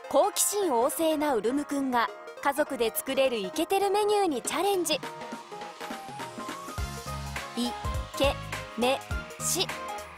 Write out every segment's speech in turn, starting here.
好奇心旺盛なウルムくんが家族で作れるイケてるメニューにチャレンジ。いけめし。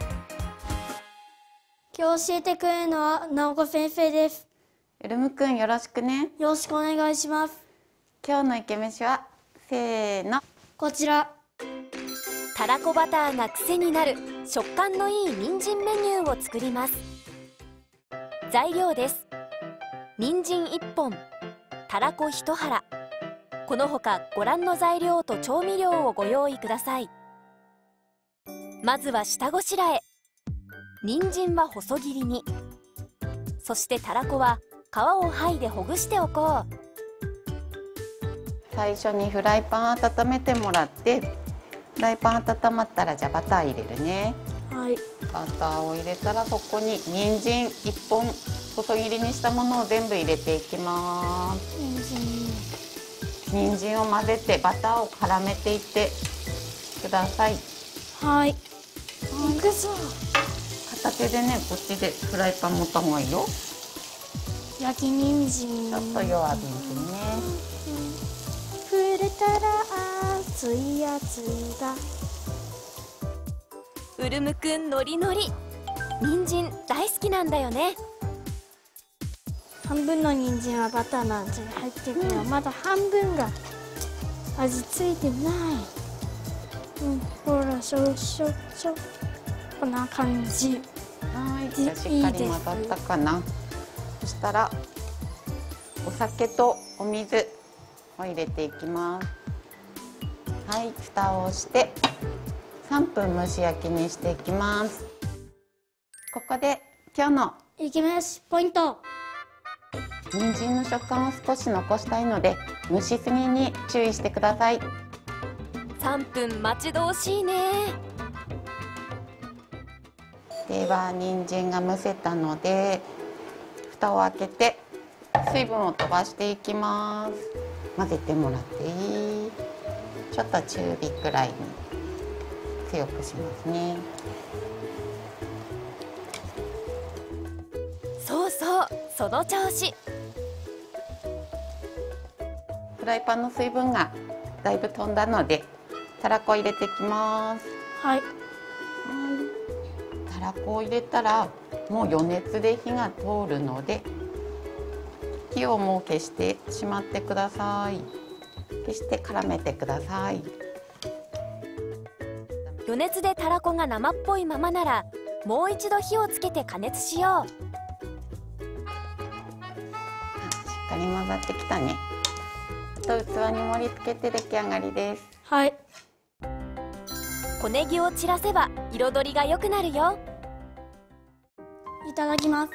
今日教えてくれるのは直子先生です。 ウルムくんよろしくね。 よろしくお願いします。 今日のイケメシはせーの、 こちら。 たらこバターが癖になる食感のいい人参メニューを作ります。材料です。人参1本、たらこ1腹、このほかご覧の材料と調味料をご用意ください。まずは下ごしらえ。人参は細切りに、そしてたらこは皮を剥いでほぐしておこう。 最初にフライパン温めてもらって、フライパン温まったらじゃあバター入れるね。 はい。 バターを入れたらそこに人参1本細切りにしたものを全部入れていきます。人参を混ぜてバターを絡めていってください。 はい。いくぞ。 片手でね、こっちでフライパン持った方がいいよ。 焼き人参。 ちょっと弱火にね。 触れたら熱いやつだ。 ウルムくんノリノリ。人参大好きなんだよね。 半分の人参はバターの味が入ってるけど、まだ半分が味ついてない。ほら、しょしょしょ。こんな感じ。 はい、じゃあしっかり混ざったかな。そしたらお酒とお水を入れていきます。はい、蓋をして3分蒸し焼きにしていきます。ここで今日のいきます。ポイント。 人参の食感を少し残したいので蒸しすぎに注意してください。 3分待ち遠しいね。 では人参が蒸せたので蓋を開けて水分を飛ばしていきます。混ぜてもらっていい？ちょっと中火くらいに強くしますね。 そうそう、その調子。 フライパンの水分がだいぶ飛んだのでたらこ入れていきます。 はい。 たらこを入れたらもう余熱で火が通るので火をもう消してしまってください。消して絡めてください。 余熱でたらこが生っぽいままならもう一度火をつけて加熱しよう。 しっかり混ざってきたね。あと器に盛り付けて出来上がりです。 はい。 小ネギを散らせば彩りが良くなるよ。 いただきます。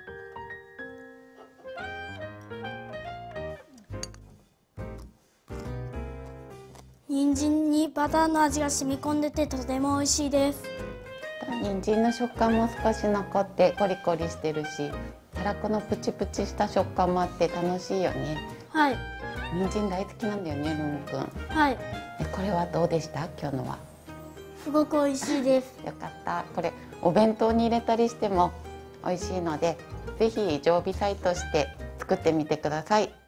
人参にバターの味が染み込んでてとても美味しいです。 人参の食感も少し残ってコリコリしてるし、たらこのプチプチした食感もあって楽しいよね。 はい。 人参大好きなんだよね、ルムくん。 はい。 これはどうでした？今日のは。 すごく美味しいです。 よかった。これお弁当に入れたりしても美味しいので、ぜひ常備菜として作ってみてください。